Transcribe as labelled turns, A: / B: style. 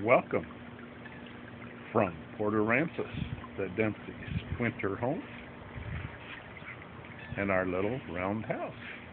A: Welcome from Port Aransas, the Dempsey's winter home, and our little round house.